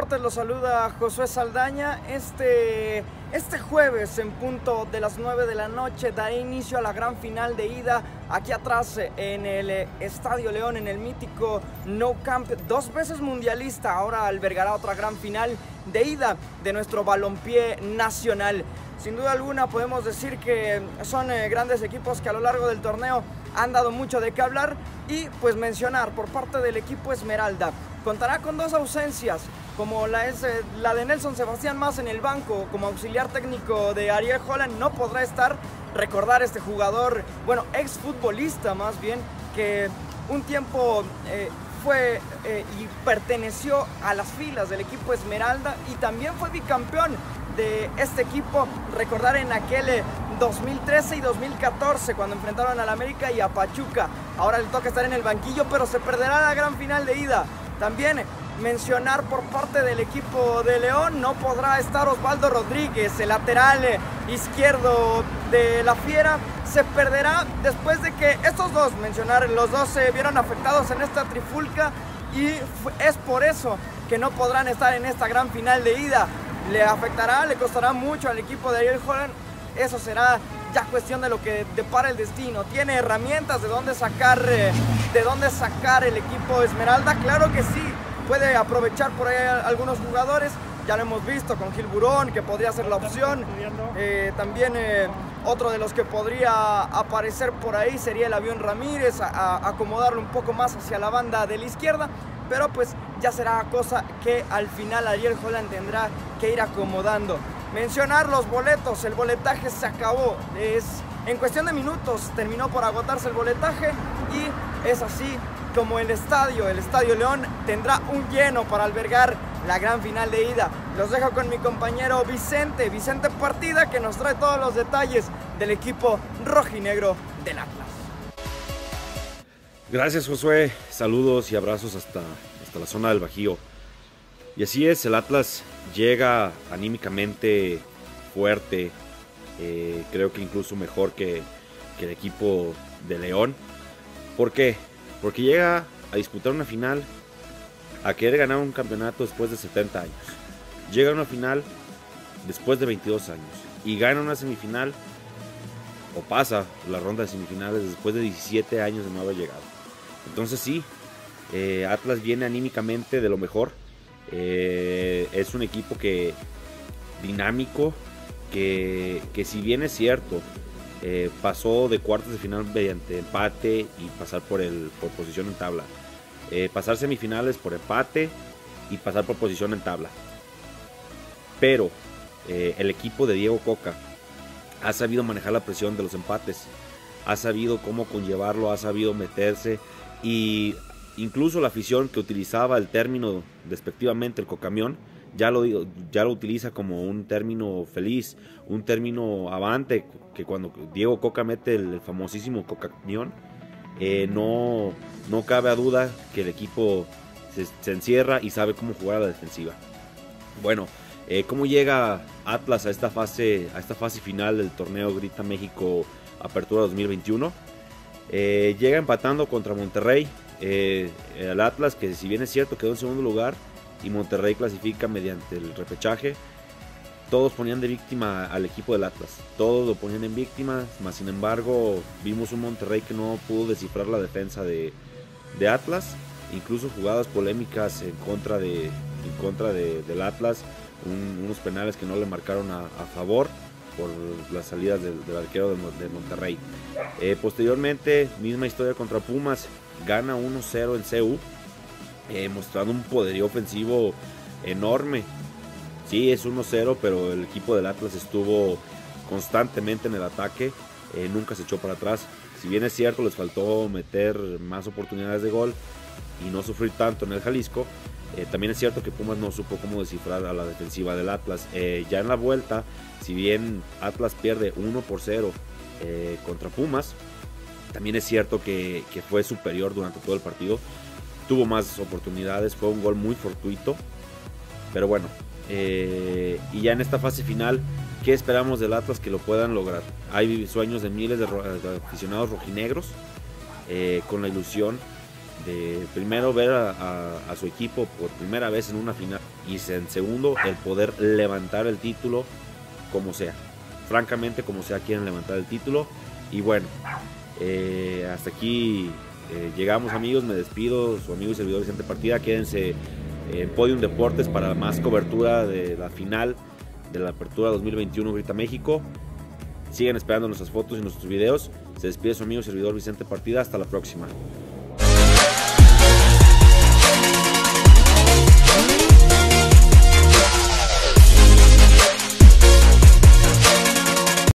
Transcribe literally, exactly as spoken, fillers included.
Deportes los saluda Josué Saldaña. Este, este jueves en punto de las nueve de la noche dará inicio a la gran final de ida aquí atrás en el Estadio León, en el mítico Nou Camp, dos veces mundialista. Ahora albergará otra gran final de ida de nuestro balompié nacional. Sin duda alguna podemos decir que son eh, grandes equipos que a lo largo del torneo han dado mucho de qué hablar, y pues mencionar por parte del equipo Esmeralda, contará con dos ausencias, como la, es, eh, la de Nelson Sebastián Mas en el banco como auxiliar técnico de Ariel Holland. No podrá estar. Recordar este jugador, bueno, exfutbolista más bien, que un tiempo eh, fue eh, y perteneció a las filas del equipo Esmeralda y también fue bicampeón de este equipo. Recordar en aquel eh, dos mil trece y dos mil catorce cuando enfrentaron al América y a Pachuca. Ahora le toca estar en el banquillo, pero se perderá la gran final de ida. También mencionar por parte del equipo de León, no podrá estar Osvaldo Rodríguez, el lateral eh, izquierdo de la Fiera. Se perderá después de que estos dos, mencionar, los dos se vieron afectados en esta trifulca, y es por eso que no podrán estar en esta gran final de ida. Le afectará, le costará mucho al equipo de Ariel Holland. Eso será ya cuestión de lo que depara el destino. Tiene herramientas de dónde sacar, eh, de dónde sacar el equipo Esmeralda. Claro que sí, puede aprovechar por ahí algunos jugadores. Ya lo hemos visto con Gil Burón, que podría ser la opción. Eh, también eh, otro de los que podría aparecer por ahí sería el Avión Ramírez, a, a acomodarlo un poco más hacia la banda de la izquierda. Pero pues ya será cosa que al final Ariel Holland tendrá que ir acomodando. Mencionar los boletos, el boletaje se acabó. Es, en cuestión de minutos terminó por agotarse el boletaje, y es así como el estadio, el Estadio León, tendrá un lleno para albergar la gran final de ida. Los dejo con mi compañero Vicente, Vicente Partida, que nos trae todos los detalles del equipo rojinegro del Atlas. Gracias, Josué, saludos y abrazos hasta, hasta la zona del Bajío. Y así es, el Atlas llega anímicamente fuerte, eh, creo que incluso mejor que, que el equipo de León. ¿Por qué? Porque llega a disputar una final, a querer ganar un campeonato después de setenta años. Llega a una final después de veintidós años y gana una semifinal, o pasa la ronda de semifinales después de diecisiete años de no haber llegado. Entonces sí, eh, Atlas viene anímicamente de lo mejor. Eh, es un equipo que dinámico, que, que si bien es cierto, eh, pasó de cuartos de final mediante empate y pasar por, el, por posición en tabla, eh, pasar semifinales por empate y pasar por posición en tabla, pero eh, el equipo de Diego Coca ha sabido manejar la presión de los empates, ha sabido cómo conllevarlo, ha sabido meterse, y incluso la afición que utilizaba el término despectivamente el cocamión, ya lo, ya lo utiliza como un término feliz, un término avante, que cuando Diego Coca mete el famosísimo cocamión, eh, no, no cabe a duda que el equipo se, se encierra y sabe cómo jugar a la defensiva. Bueno, eh, ¿cómo llega Atlas a esta fase, a esta fase final del torneo Grita México Apertura dos mil veintiuno? Eh, llega empatando contra Monterrey. Eh, el Atlas, que si bien es cierto quedó en segundo lugar y Monterrey clasifica mediante el repechaje, todos ponían de víctima al equipo del Atlas, todos lo ponían en víctima, más sin embargo vimos un Monterrey que no pudo descifrar la defensa de, de Atlas, incluso jugadas polémicas en contra, de, en contra de, del Atlas, un, unos penales que no le marcaron a, a favor por las salidas del, del arquero de, de Monterrey. Eh, posteriormente, misma historia contra Pumas, gana uno cero en C U, eh, mostrando un poderío ofensivo enorme. Sí, es uno cero, pero el equipo del Atlas estuvo constantemente en el ataque, eh, nunca se echó para atrás. Si bien es cierto, les faltó meter más oportunidades de gol y no sufrir tanto en el Jalisco, eh, también es cierto que Pumas no supo cómo descifrar a la defensiva del Atlas. Eh, ya en la vuelta, si bien Atlas pierde uno por cero eh, contra Pumas, también es cierto que, que fue superior durante todo el partido, tuvo más oportunidades, fue un gol muy fortuito, pero bueno, eh, y ya en esta fase final, ¿qué esperamos del Atlas que lo puedan lograr? Hay sueños de miles de, ro de aficionados rojinegros, eh, con la ilusión de primero ver a, a, a su equipo por primera vez en una final y en segundo el poder levantar el título como sea, francamente como sea quieren levantar el título. Y bueno, eh, hasta aquí eh, llegamos, amigos, me despido, su amigo y servidor Vicente Partida. Quédense en Podium Deportes para más cobertura de la final de la Apertura dos mil veintiuno Grita México. Sigan esperando nuestras fotos y nuestros videos. Se despide su amigo y servidor Vicente Partida. Hasta la próxima.